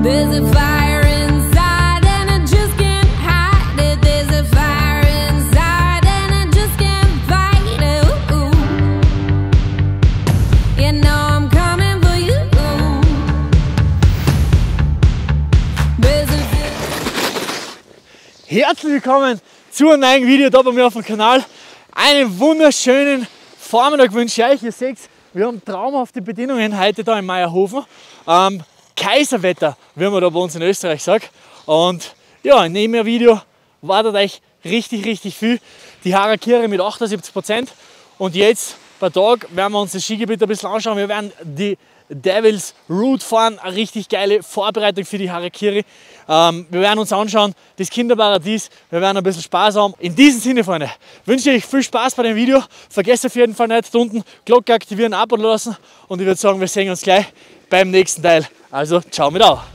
There's a fire inside and I just can't hide it. There's a fire inside and I just can't fight it. Ooh. You know I'm coming for you. Herzlich willkommen zu einem neuen Video da bei mir auf dem Kanal. Einen wunderschönen Vormittag wünsche ich euch. Ihr seht, wir haben traumhafte Bedingungen heute da in Meierhofen. Kaiserwetter, wie man da bei uns in Österreich sagt. Und ja, in dem Video wartet euch richtig viel. Die Harakiri mit 78%. Und jetzt bei Tag werden wir uns das Skigebiet ein bisschen anschauen. Wir werden die Devil's Route fahren, eine richtig geile Vorbereitung für die Harakiri. Wir werden uns anschauen, das Kinderparadies, wir werden ein bisschen Spaß haben. In diesem Sinne, Freunde, wünsche ich euch viel Spaß bei dem Video. Vergesst auf jeden Fall nicht, da unten Glocke aktivieren, Abo lassen und ich würde sagen, wir sehen uns gleich beim nächsten Teil. Also, ciao mit auch.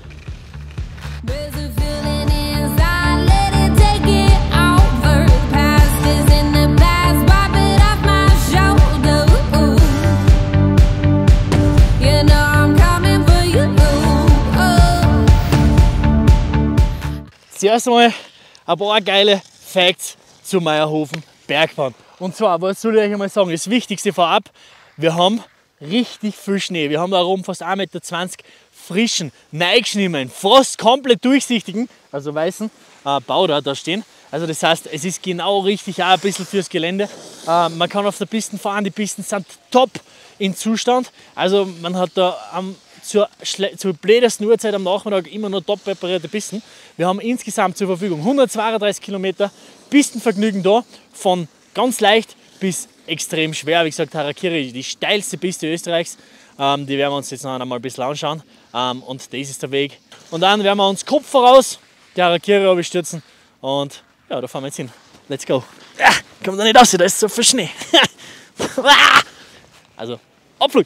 Zuerst einmal ein paar geile Facts zu Meierhofen Bergbahn. Und zwar, was soll ich euch einmal sagen, das Wichtigste vorab, wir haben richtig viel Schnee. Wir haben da rum fast 1,20 Meter frischen, neigeschnimmenen, fast komplett durchsichtigen, also weißen Bau da stehen. Also das heißt, es ist genau richtig auch ein bisschen fürs Gelände. Man kann auf der Piste fahren, die Pisten sind top in Zustand. Also man hat da zur blödesten Uhrzeit am Nachmittag immer noch top präparierte Pisten. Wir haben insgesamt zur Verfügung 132 Kilometer Pistenvergnügen da, von ganz leicht bis extrem schwer. Wie gesagt, Harakiri, die steilste Piste Österreichs. Die werden wir uns jetzt noch einmal ein bisschen anschauen. Und das ist der Weg. Und dann werden wir uns Kopf voraus die Harakiri abstürzen. Und ja, da fahren wir jetzt hin. Let's go. Ja, kommt da nicht raus, da ist so viel Schnee. Also, Abflug.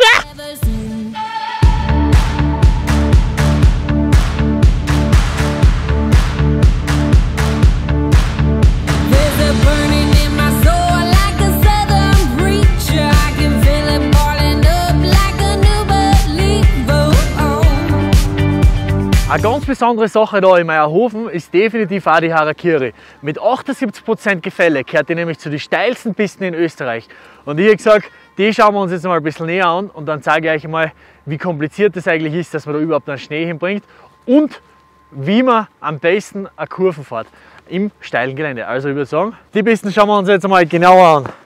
Eine ganz besondere Sache hier in Meierhofen ist definitiv auch die Harakiri. Mit 78% Gefälle gehört die nämlich zu den steilsten Pisten in Österreich. Und ich habe gesagt, die schauen wir uns jetzt mal ein bisschen näher an und dann zeige ich euch mal, wie kompliziert das eigentlich ist, dass man da überhaupt einen Schnee hinbringt und wie man am besten eine Kurve fährt im steilen Gelände. Also ich würde sagen, die Pisten schauen wir uns jetzt mal genauer an.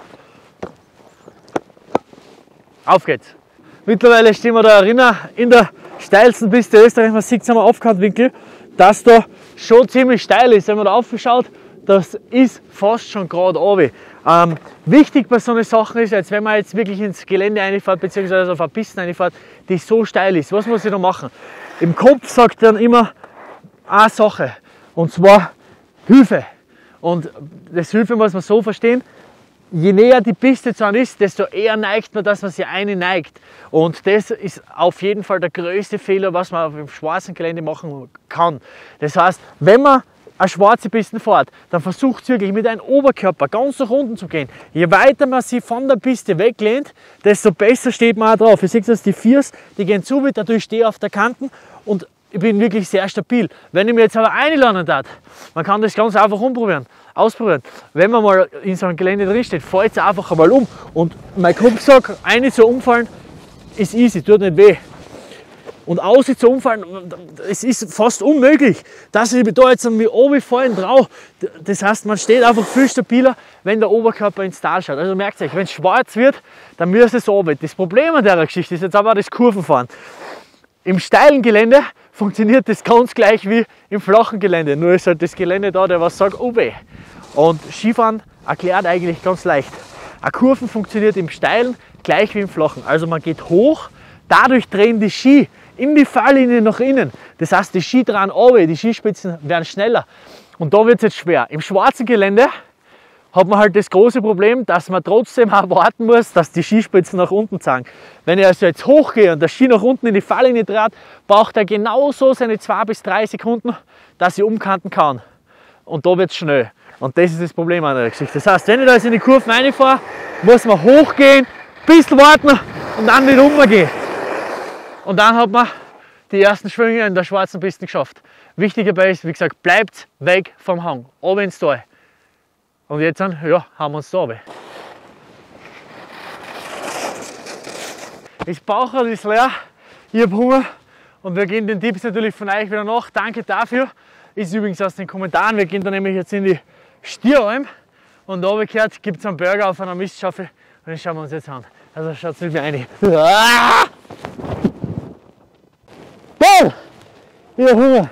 Auf geht's! Mittlerweile stehen wir da drinnen in der steilsten Piste Österreich. Man sieht es am Aufkantwinkel, dass da schon ziemlich steil ist. Wenn man da aufschaut, das ist fast schon gerade runter. Wichtig bei so einer Sache ist, als wenn man jetzt wirklich ins Gelände reinfährt, beziehungsweise auf eine Piste reinfährt, die so steil ist. Was muss ich da machen? Im Kopf sagt dann immer eine Sache, und zwar Hilfe. Und das Hilfe muss man so verstehen: je näher die Piste zu einem ist, desto eher neigt man, dass man sie neigt. Und das ist auf jeden Fall der größte Fehler, was man auf dem schwarzen Gelände machen kann. Das heißt, wenn man eine schwarze Piste fährt, dann versucht wirklich mit einem Oberkörper ganz nach unten zu gehen. Je weiter man sie von der Piste weglehnt, desto besser steht man auch drauf. Ihr seht, dass die Viers, die gehen zu, dadurch stehe ich auf der Kante und ich bin wirklich sehr stabil. Wenn ich mir jetzt aber einladen darf, man kann das ganz einfach ausprobieren. Wenn man mal in so einem Gelände drin steht, fällt es einfach einmal um. Und mein Kopf sagt, eine zu umfallen ist easy, tut nicht weh. Und außen zu umfallen, es ist fast unmöglich, dass ich da jetzt an mich runterfallen traue. Das heißt, man steht einfach viel stabiler, wenn der Oberkörper ins Tal schaut. Also merkt euch, wenn es schwarz wird, dann müsst ihr es runter. Das Problem an der Geschichte ist jetzt aber das Kurvenfahren. Im steilen Gelände funktioniert das ganz gleich wie im flachen Gelände. Nur ist halt das Gelände da, der was sagt, oh weh. Und Skifahren erklärt eigentlich ganz leicht. Eine Kurve funktioniert im Steilen gleich wie im Flachen. Also man geht hoch, dadurch drehen die Ski in die Fahrlinie nach innen. Das heißt, die Ski drehen runter, die Skispitzen werden schneller. Und da wird es jetzt schwer. Im schwarzen Gelände hat man halt das große Problem, dass man trotzdem auch warten muss, dass die Skispitzen nach unten zeigen. Wenn ich also jetzt hochgehe und der Ski nach unten in die Fahrlinie dreht, braucht er genauso seine 2 bis 3 Sekunden, dass ich umkanten kann. Und da wird es schnell. Und das ist das Problem an der Geschichte. Das heißt, wenn ich da jetzt in die Kurven reinfahre, muss man hochgehen, ein bisschen warten und dann wieder umgehen. Und dann hat man die ersten Schwünge in der schwarzen Piste geschafft. Wichtig dabei ist, wie gesagt, bleibt weg vom Hang, oben ins Tal. Und jetzt ja, haben wir uns da runter. Das Bauchrad ist leer, ich habe Hunger und wir gehen den Tipps natürlich von euch wieder nach. Danke dafür. Ist übrigens aus den Kommentaren. Wir gehen dann nämlich jetzt in die Stieralm und da habe ich gehört, gibt es einen Burger auf einer Mistschaufel und den schauen wir uns jetzt an. Also schaut mit mir rein. Boom! Ich habe Hunger.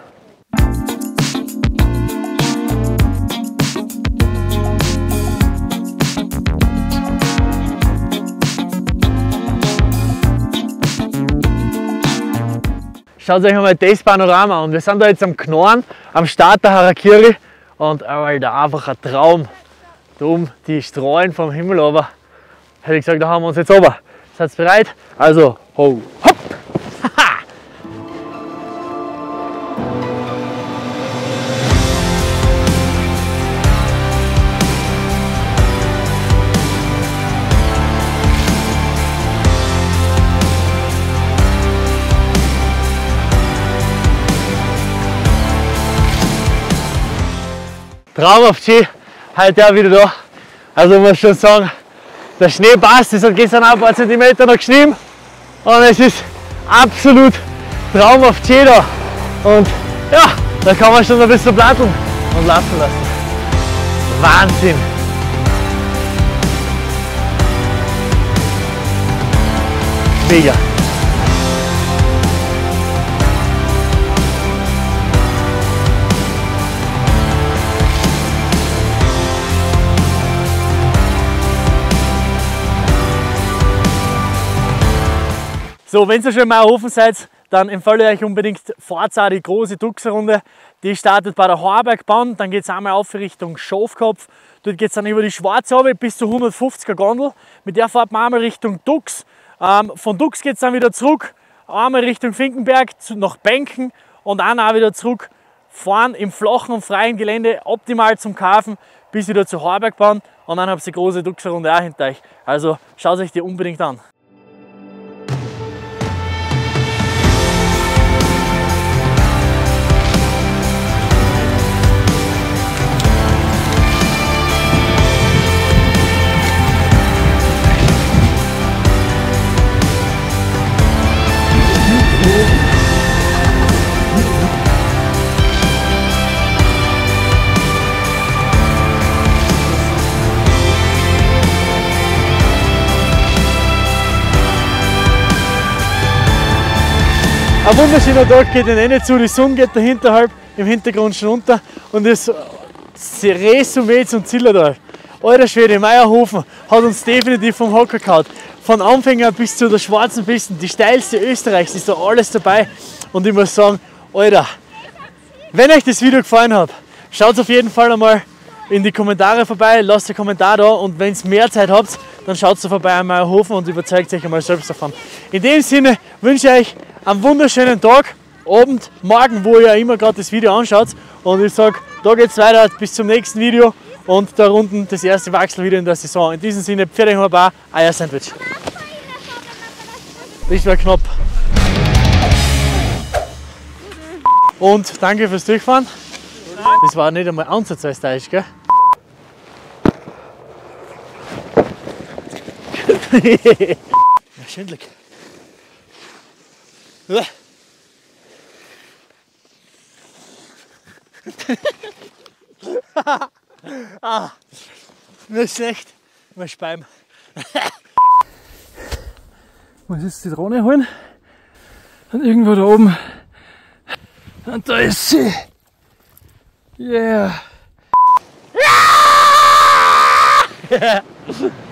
Schaut euch einmal das Panorama an. Wir sind da jetzt am Knorren, am Start der Harakiri und Alter, einfach ein Traum. Da oben die Strahlen vom Himmel runter. Hätte ich gesagt, da haben wir uns jetzt runter. Seid ihr bereit? Also, ho, hopp! Traumhaft schön, heute auch wieder da. Also muss schon sagen, der Schnee passt, es hat gestern auch ein paar Zentimeter noch geschnien und es ist absolut traumhaft schön da. Und ja, da kann man schon ein bisschen platteln und laufen lassen. Wahnsinn! Mega! So, wenn ihr schon in Meierhofen seid, dann empfehle ich euch unbedingt, fahrt auch die große Duxerrunde. Die startet bei der Horbergbahn, dann geht es einmal auf Richtung Schafkopf. Dort geht es dann über die Schwarzhaube bis zu 150er Gondel. Mit der fahrt man einmal Richtung Dux. Von Dux geht es dann wieder zurück, einmal Richtung Finkenberg nach Benken und dann auch wieder zurück. Fahren im flachen und freien Gelände optimal zum Kaufen bis wieder zur Horbergbahn und dann habt ihr die große Duxerrunde auch hinter euch. Also schaut euch die unbedingt an. Ein wunderschöner Tag geht den Ende zu, die Sonne geht dahinter halb im Hintergrund schon unter und das Resümee zum Zillertal. Alter Schwede, Meierhofen hat uns definitiv vom Hocker gehauen. Von Anfänger bis zu der schwarzen Piste, die steilste Österreichs, ist da alles dabei. Und ich muss sagen, Alter, wenn euch das Video gefallen hat, schaut auf jeden Fall einmal in die Kommentare vorbei, lasst einen Kommentar da und wenn ihr mehr Zeit habt, dann schaut da vorbei an Meierhofen und überzeugt euch einmal selbst davon. In dem Sinne wünsche ich euch einen wunderschönen Tag, Abend, Morgen, wo ihr immer gerade das Video anschaut. Und ich sage, da geht es weiter bis zum nächsten Video und da runden das erste Wachsel in der Saison. In diesem Sinne, pfiat euch mal Eier-Sandwich. Das war knapp. Und danke fürs Durchfahren. Das war nicht einmal ansatzweise Deutsch, gell? Ja, schwindelig. Mir ist schlecht, mein Speim. Ich muss jetzt die Drohne holen. Und irgendwo da oben. Und da ist sie. Yeah.